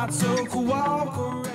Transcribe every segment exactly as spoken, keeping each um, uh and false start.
I took a walk around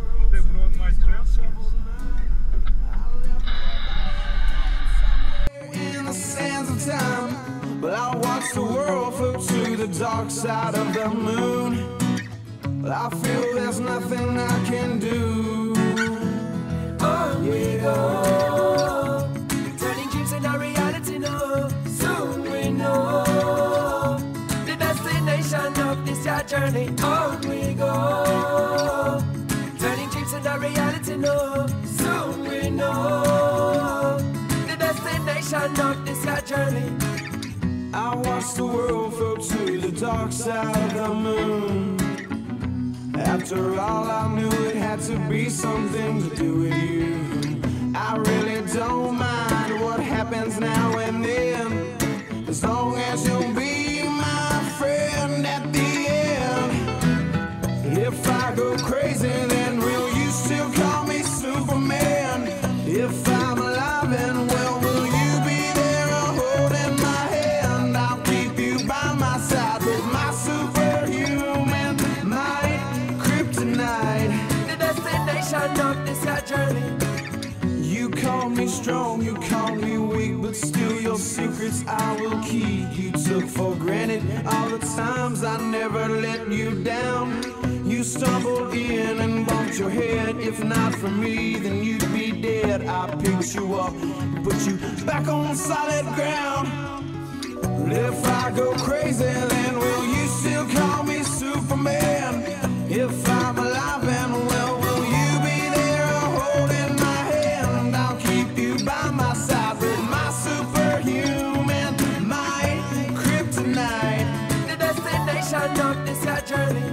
in the sands of time. Well, I watched the world float to the dark side of the moon. Well, I feel there's nothing I can do. On we go, turning dreams into reality now. Soon we know the destination of this our journey. On we go, turning dreams into reality now. Soon we know the destination of this our journey. I watched the world float to the dark side of the moon. After all, I knew it had to be something to do with you. I really don't mind what happens now and then, as long as you'll be my friend at the end. If I go crazy, then will you still call me Superman? If I'm alive and well, will you be there holding my hand? I'll keep you by my side with my superhuman might. The destination of this our journey. You call me strong, you call me weak, but still your secrets I will keep. You took for granted all the times I never let you down. You stumbled in and bumped your head. If not for me, then you'd be dead. I picked you up, put you back on solid ground. If I go crazy, then will you still call me Superman? If I'm alive and well, will you be there holding my hand? I'll keep you by my side with my superhuman might. Kryptonite, the destination of this our journey.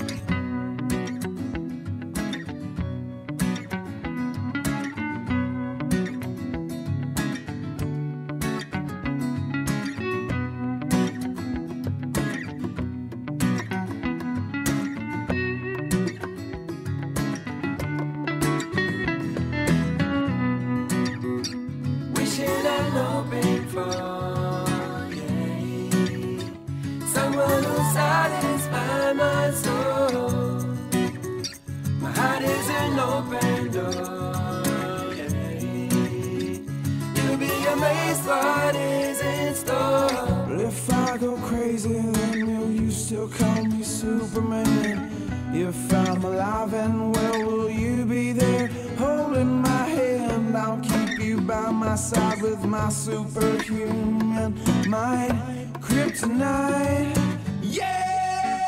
Someone who satisfies my soul. My heart is an open door. You'll be amazed what is in store. If I go crazy, then will you still call me Superman? If I'm alive and well, will you be there holding my hand? I'll keep you by my side with my superhuman might. Kryptonite, yeah!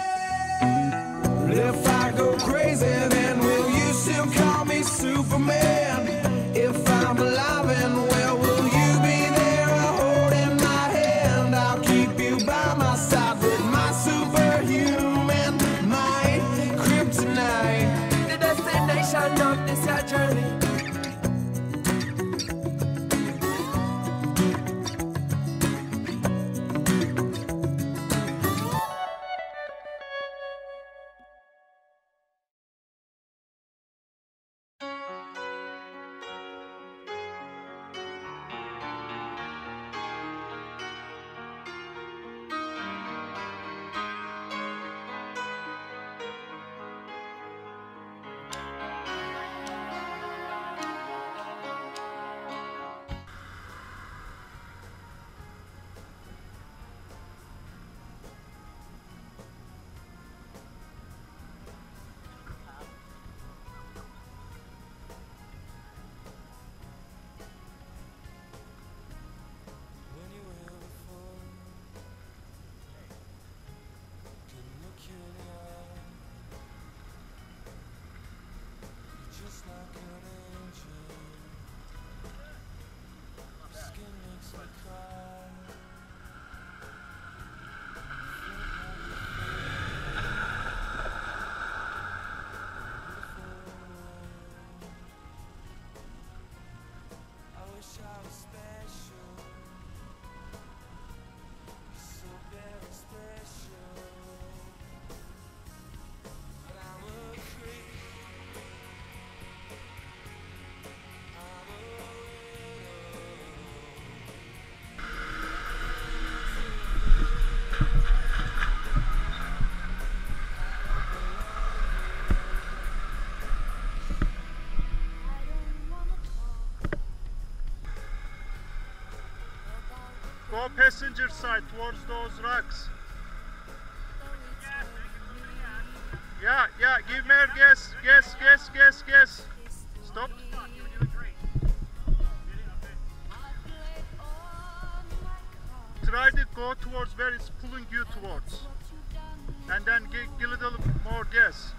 If I go crazy, then will you still call me Superman? If I'm alive and well, will you be there holding my hand? I'll keep you by my side with my superhuman might. Kryptonite, the destination of this our journey. Go passenger side towards those rocks. Yeah, yeah, give me a guess, guess, guess, guess, guess. Stop. Try to go towards where it's pulling you towards. And then give, give a little more guess.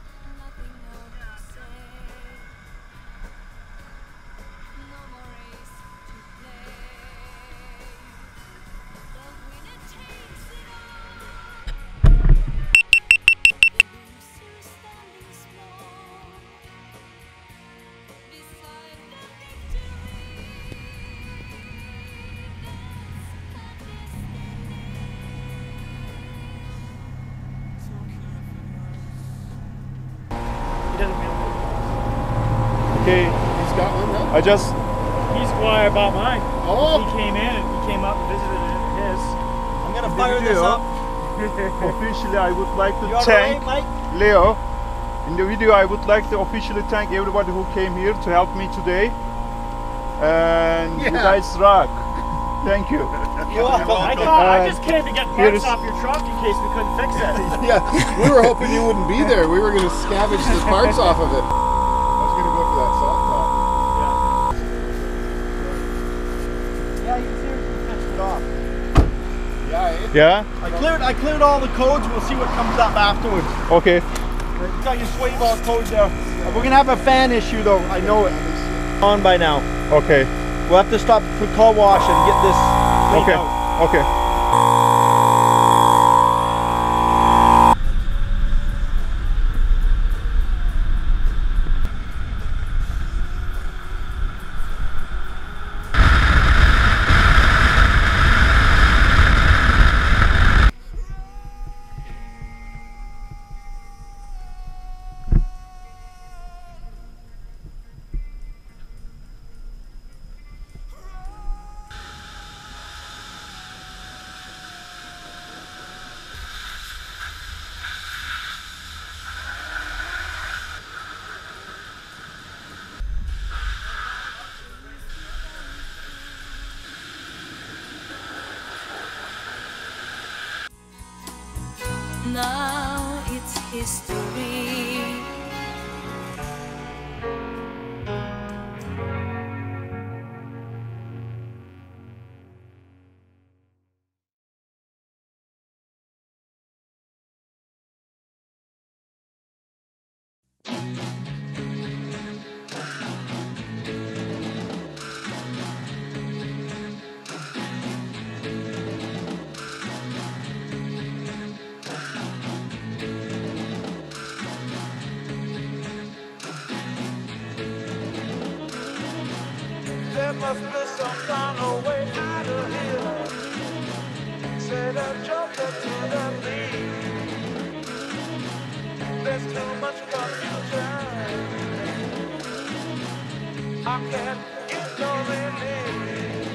Okay, he's got one now? I just... He's why I bought mine. Oh! He came in and he came up and visited his. I'm gonna fire this up. Officially, I would like to You thank alright, Mike? Leo. In the video, I would like to officially thank everybody who came here to help me today. And Yeah. you guys rock. Thank you. You're welcome. I thought I Uh, just came to get here parts is- off your truck in case we couldn't fix it. Yeah, we were hoping you wouldn't be there. We were going to scavenge the parts off of it. I was going to go for that soft top. Yeah, you can see we fixed it off. Yeah, eh? Yeah? I cleared I cleared all the codes. We'll see what comes up afterwards. Okay. You got your sway ball codes there. We're gonna have a fan issue though. I know it. On by now. Okay. We'll have to stop for car wash and get this cleaned Okay. out. Okay. Now it's history. There must be some kind of way out of here. Said a joker to the thief. There's too much confusion. I can't get no relief.